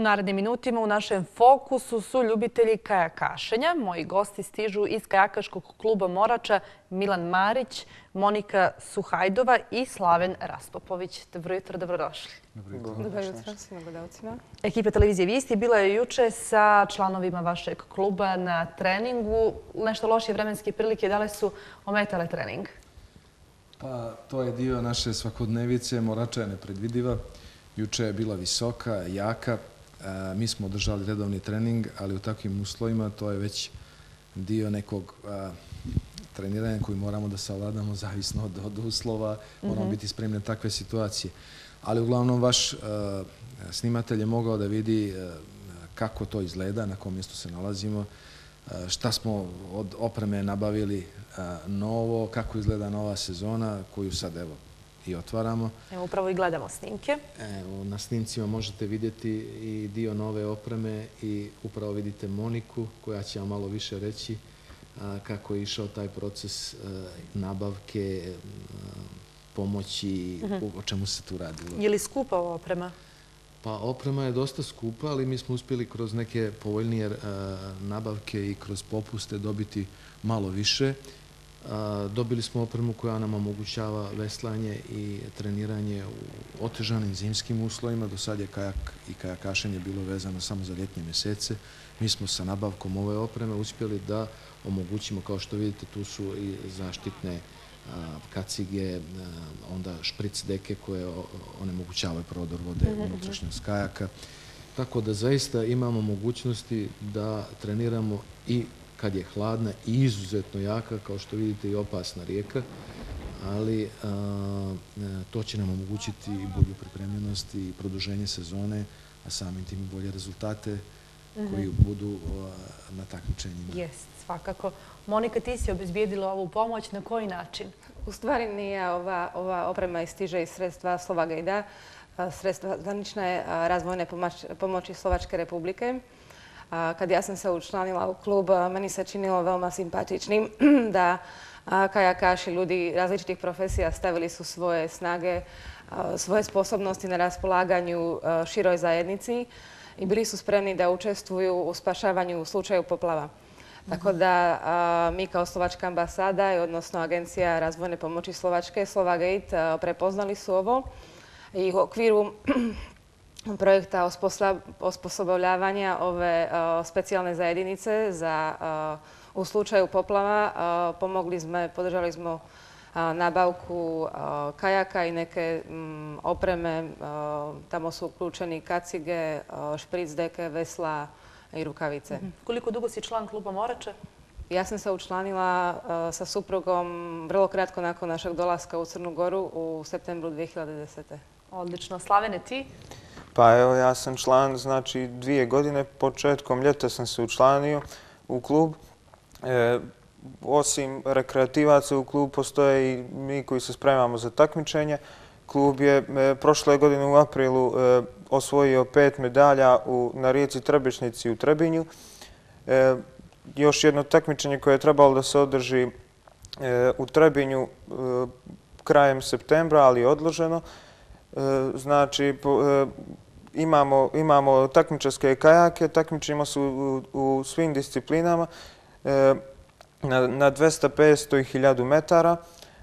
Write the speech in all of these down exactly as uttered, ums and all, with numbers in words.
U narednim minutima u našem fokusu su ljubitelji kajakašenja. Moji gosti stižu iz kajakaškog kluba Morača Milan Marić, Monika Suhajdova i Slaven Raspopović. Dobro jutro, dobrodošli. Dobro jutro svima gledalcima. Ekipa televizije Visti bila je juče sa članovima vašeg kluba na treningu. Nešto lošije vremenske prilike, da li su ometale trening? Pa, to je dio naše svakodnevice. Morača je nepredvidiva. Juče je bila visoka, jaka. Mi smo održali redovni trening, ali u takvim uslovima to je već dio nekog treniranja koji moramo da savladamo zavisno od uslova. Moramo biti spremni na takve situacije. Ali uglavnom vaš snimatelj je mogao da vidi kako to izgleda, na kom mjestu se nalazimo, šta smo od opreme nabavili novo, kako izgleda nova sezona koju sad evo i otvaramo. Evo, upravo i gledamo snimke. Evo, na snimcima možete vidjeti i dio nove opreme i upravo vidite Moniku koja će vam malo više reći kako je išao taj proces nabavke, pomoći, o čemu se tu radilo. Je li skupa ova oprema? Pa oprema je dosta skupa, ali mi smo uspjeli kroz neke povoljnije nabavke i kroz popuste dobiti malo više. Dobili smo opremu koja nam omogućava veslanje i treniranje u otežanim zimskim uslovima. Do sad je kajak i kajakašenje bilo vezano samo za ljetnje mjesece. Mi smo sa nabavkom ove opreme uspjeli da omogućimo, kao što vidite, tu su i zaštitne kacige, onda špric deke koje onemogućavaju prodor vode u unutrašnjost kajaka. Tako da zaista imamo mogućnosti da treniramo i kad je hladna i izuzetno jaka, kao što vidite i opasna rijeka, ali to će nam omogućiti i bolju pripremljenost i produženje sezone, a samim tim i bolje rezultate koji budu na takmičenjima. Jest, svakako. Monika, ti si obezbijedila ovu pomoć. Na koji način? U stvari nije ova oprema stiže iz sredstva Slovagejda, sredstva zvanične razvojne pomoći Slovačke republike. Kad ja sam se učlanila u klub, meni se činilo veoma simpatičnim da kajakaši, ljudi različitih profesija stavili su svoje snage, svoje sposobnosti na raspolaganju široj zajednici i bili su spremni da učestvuju u spašavanju u slučaju poplava. Tako da mi kao Slovačka ambasada, odnosno Agencija razvojne pomoći Slovačke, Slovagejt, prepoznali su ovo i u okviru projekta osposobljavanja ove specijalne zajedinice u slučaju poplava pomogli smo, podržali smo nabavku kajaka i neke opreme. Tamo su uključeni kacige, špric deke, vesla i rukavice. Koliko dugo si član kluba Morača? Ja sam se učlanila sa suprugom vrlo kratko nakon našeg dolaska u Crnu Goru u septembru dvije hiljade desete. Odlično. Slavene, ti? Pa evo, ja sam član, znači dvije godine, početkom ljeta sam se učlanio u klub. Osim rekreativaca u klubu postoje i mi koji se spremamo za takmičenje. Klub je prošle godine u aprilu osvojio pet medalja na rijeci Trebešnici u Trebinju. Još jedno takmičenje koje je trebalo da se održi u Trebinju krajem septembra, ali je odloženo. Znači, imamo takmičarske kajake, takmičimo se u svim disciplinama na dvesta, petsto i hiljadu metara.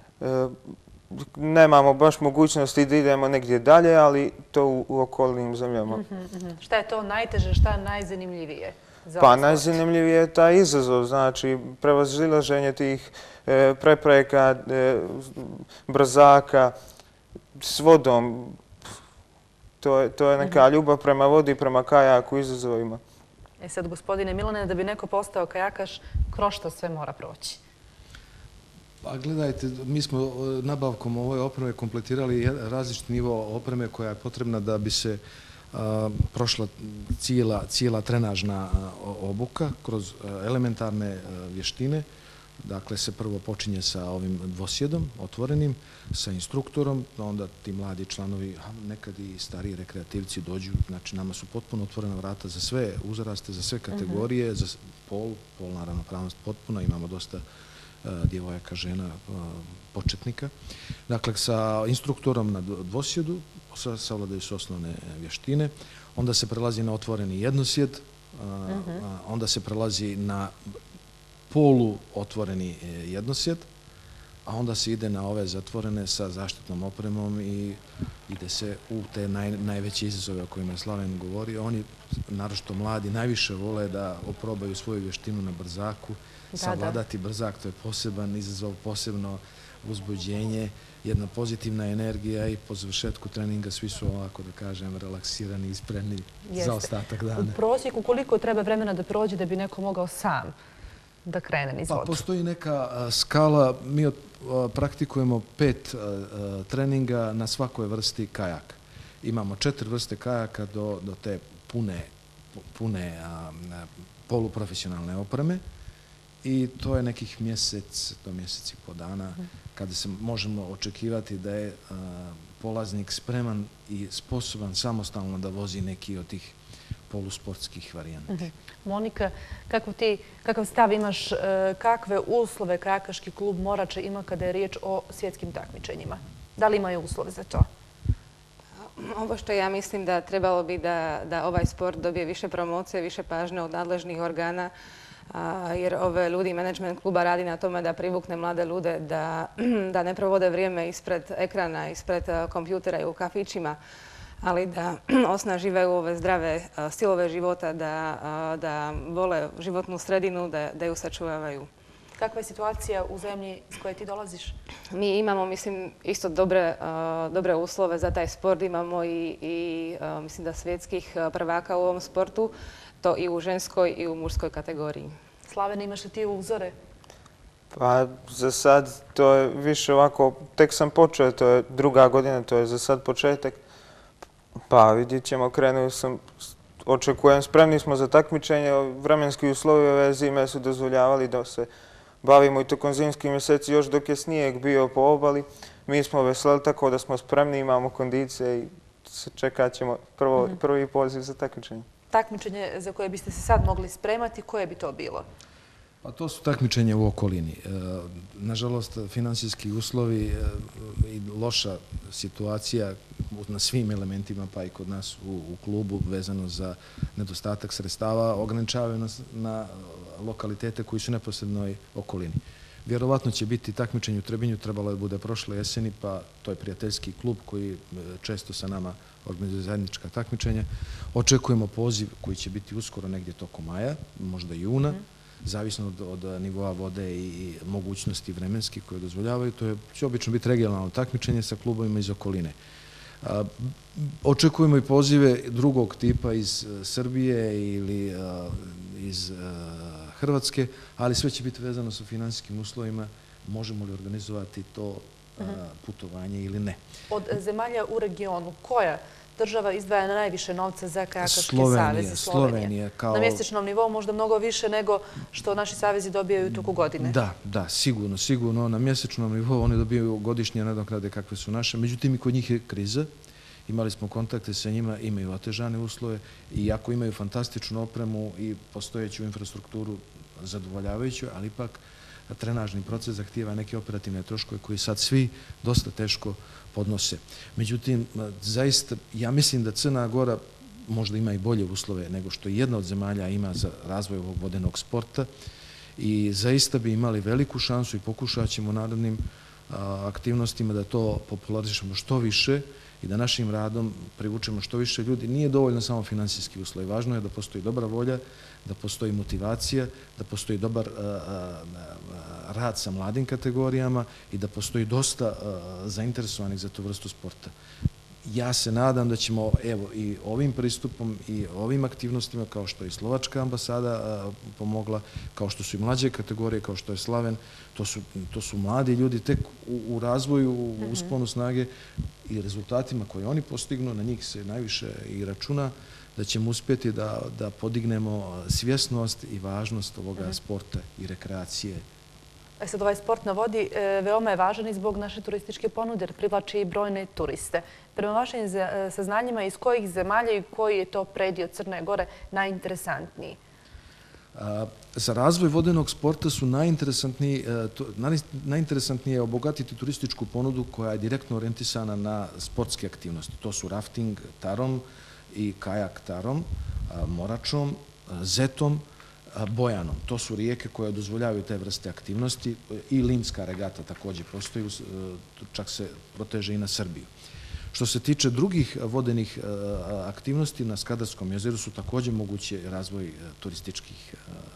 Nemamo baš mogućnosti da idemo negdje dalje, ali to u okolnim zemljama. Šta je to najteže, šta je najzanimljivije? Pa najzanimljivije je taj izazov, znači prevazilaženje tih prepreka, brzaka, s vodom. To je neka ljubav prema vodi i prema kajaku izazovima. E sad, gospodine Milane, da bi neko postao kajakaš, kroz što sve mora proći? Pa gledajte, mi smo nabavkom ove opreme kompletirali različiti nivo opreme koja je potrebna da bi se prošla cijela trenažna obuka kroz elementarne vještine. Dakle, se prvo počinje sa ovim dvosjedom, otvorenim, sa instruktorom, onda ti mladi članovi, nekad i stariji rekreativci dođu, znači nama su potpuno otvorena vrata za sve uzraste, za sve kategorije, za pol, polna ravnopravnost potpuno, imamo dosta djevojaka, žena, početnika. Dakle, sa instruktorom na dvosjedu savladaju se osnovne vještine, onda se prelazi na otvoreni jednosjed, onda se prelazi na polu otvoreni jednosjed, a onda se ide na ove zatvorene sa zaštitnom opremom i ide se u te najveće izazove o kojima je Slaven govorio. Oni, naročito mladi, najviše vole da oprobaju svoju vještinu na brzaku. Savladati brzak, to je poseban izazov, posebno uzbuđenje, jedna pozitivna energija i po završetku treninga svi su ovako, da kažem, relaksirani i spremni za ostatak dana. U prosjeku koliko treba vremena da prođe da bi neko mogao sam da krene niz vodu? Pa postoji neka skala, mi praktikujemo pet treninga na svakoj vrsti kajaka. Imamo četiri vrste kajaka do te pune poluprofesionalne opreme i to je nekih mjesec do mjesec i po dana kada se možemo očekivati da je polaznik spreman i sposoban samostalno da vozi neki od tih polusportskih varijanti. Monika, kakav stav imaš, kakve uslove kajakaški klub Morača ima kada je riječ o svjetskim takmičenjima? Da li imaju uslove za to? Ovo što ja mislim da trebalo bi da ovaj sport dobije više promocije, više pažnje od nadležnih organa, jer ove ljudi, menadžment kluba radi na tome da privukne mlade ljude, da ne provode vrijeme ispred ekrana, ispred kompjutera i u kafićima, ali da osnaživaju ove zdrave stilove života, da vole životnu sredinu, da ju sačuvavaju. Kakva je situacija u zemlji s koje ti dolaziš? Mi imamo, mislim, isto dobre uslove za taj sport. Imamo i, mislim da, svjetskih prvaka u ovom sportu, to i u ženskoj i u muškoj kategoriji. Slavene, imaš li ti uzore? Pa za sad to je više ovako, tek sam počeo, to je druga godina, to je za sad početak. Pa vidjet ćemo, krenuo sam, očekujem, spremni smo za takmičenje, vremenski uslovi ove zime su dozvoljavali da se bavimo i tokom zimskih mjeseci, još dok je snijeg bio po obali. Mi smo veseli tako da smo spremni, imamo kondicije i čekat ćemo prvi poziv za takmičenje. Takmičenje za koje biste se sad mogli spremati, koje bi to bilo? Pa to su takmičenje u okolini. Nažalost, finansijski uslovi i loša situacija na svim elementima, pa i kod nas u klubu, vezano za nedostatak sredstava, ograničavaju nas na lokalitete koji su u neposrednoj okolini. Vjerovatno će biti takmičenje u Trebinju, trebalo je bude prošle jeseni, pa to je prijateljski klub koji često sa nama organizuje zajednička takmičenja. Očekujemo poziv koji će biti uskoro negdje tokom maja, možda juna, zavisno od nivoa vode i mogućnosti vremenskih koje dozvoljavaju. To će obično biti regionalno takmičenje sa klubovima iz okoline. Očekujemo i pozive drugog tipa iz Srbije ili iz Hrvatske, ali sve će biti vezano sa finansijskim uslovima. Možemo li organizovati to putovanje ili ne? Od zemalja u regionu, koja država izdvaja najviše novca za kajakaški savez? Slovenija. Na mjesečnom nivou možda mnogo više nego što naši savezi dobijaju toku godine. Da, da, sigurno, sigurno. Na mjesečnom nivou oni dobijaju godišnje nadoknade kakve su naše. Međutim, i kod njih je kriza. Imali smo kontakte sa njima, imaju otežane uslove i iako imaju fantastičnu opremu i postojeću infrastrukturu zadovoljavajuću, ali ipak trenažni proces zahtijeva neke operativne troškove koji sad svi dosta teško podnose. Međutim, zaista, ja mislim da Crna Gora možda ima i bolje uslove nego što jedna od zemalja ima za razvoj ovog vodenog sporta i zaista bi imali veliku šansu i pokušat ćemo narednim aktivnostima da to popularišemo što više i da našim radom privučemo što više ljudi. Nije dovoljno samo finansijski uslovi. Važno je da postoji dobra volja, da postoji motivacija, da postoji dobar rad sa mladim kategorijama i da postoji dosta zainteresovanih za tu vrstu sporta. Ja se nadam da ćemo i ovim pristupom i ovim aktivnostima, kao što je i Slovačka ambasada pomogla, kao što su i mlađe kategorije, kao što je Slaven, to su mladi ljudi tek u razvoju, u usponu snage i rezultatima koje oni postignu, na njih se najviše i računa, da ćemo uspjeti da podignemo svjesnost i važnost ovoga sporta i rekreacije. Sad, ovaj sport na vodi veoma je važan i zbog naše turističke ponude, jer privlači i brojne turiste. Prema vašim saznanjima, iz kojih zemalja i koji je to predio Crne Gore najinteresantniji? Za razvoj vodenog sporta su najinteresantnije je obogatiti turističku ponudu koja je direktno orijentisana na sportske aktivnosti. To su rafting tarom i kajak tarom, moračom, zetom, bojanom. To su rijeke koje dozvoljavaju te vrste aktivnosti i limska regata također postoji, čak se proteže i na Srbiju. Što se tiče drugih vodenih aktivnosti, na Skadarskom jezeru su također moguće razvoj turističkih,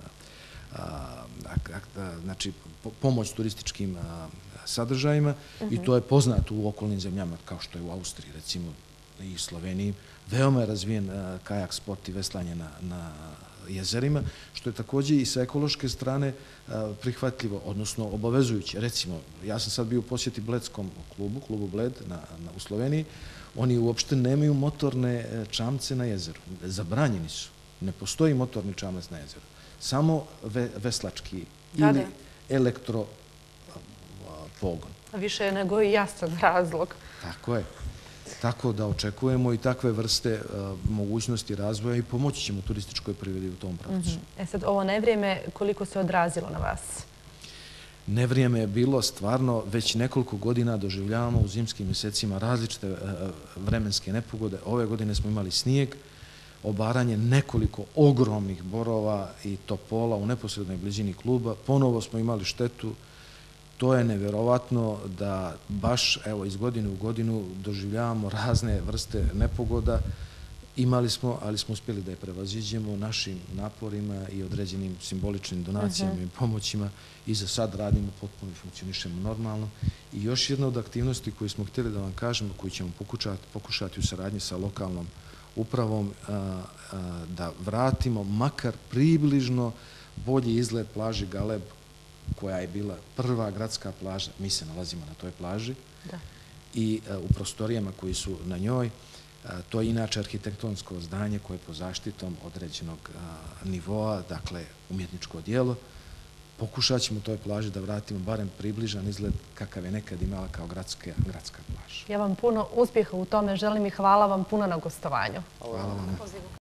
znači pomoć turističkim sadržajima i to je poznato u okolnim zemljama kao što je u Austriji, recimo i Sloveniji. Veoma je razvijen kajak sport i veslanje na jezerima, što je također i sa ekološke strane prihvatljivo, odnosno obavezujuće. Recimo, ja sam sad bio u posjeti Bledskom klubu, klubu Bled u Sloveniji. Oni uopšte nemaju motorne čamce na jezeru. Zabranjeni su. Ne postoji motorni čamac na jezeru. Samo veslački ili elektropogon. Više je nego i jasan razlog. Tako je. Tako da očekujemo i takve vrste mogućnosti razvoja i pomoći ćemo turističkoj privredi u tom pravcu. E sad, ovo nevrijeme koliko se odrazilo na vas? Nevrijeme je bilo stvarno, već nekoliko godina doživljavamo u zimskim mjesecima različite vremenske nepogode. Ove godine smo imali snijeg, obaranje nekoliko ogromnih borova i topola u neposrednoj blizini kluba. Ponovo smo imali štetu. To je nevjerovatno da baš evo iz godine u godinu doživljavamo razne vrste nepogoda. Imali smo, ali smo uspjeli da je prevaziđemo našim naporima i određenim simboličnim donacijama i pomoćima i za sad radimo potpuno i funkcionišemo normalno. I još jedna od aktivnosti koju smo htjeli da vam kažemo, koju ćemo pokušati u saradnji sa lokalnom upravom, da vratimo makar približno bolji izgled plaži Galeb, koja je bila prva gradska plaža. Mi se nalazimo na toj plaži i u prostorijama koji su na njoj. To je inače arhitektonsko zdanje koje je po zaštitom određenog nivoa, dakle umjetničko djelo. Pokušat ćemo toj plaži da vratimo barem približan izgled kakav je nekad imala kao gradska plaža. Ja vam puno uspjeha u tome želim i hvala vam puno na gostovanju. Hvala vam.